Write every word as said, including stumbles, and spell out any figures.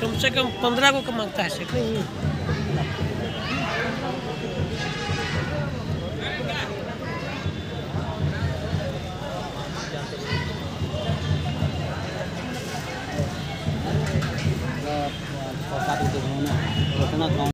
कम से कम पंद्रह को कम मांगता है सेट। उतना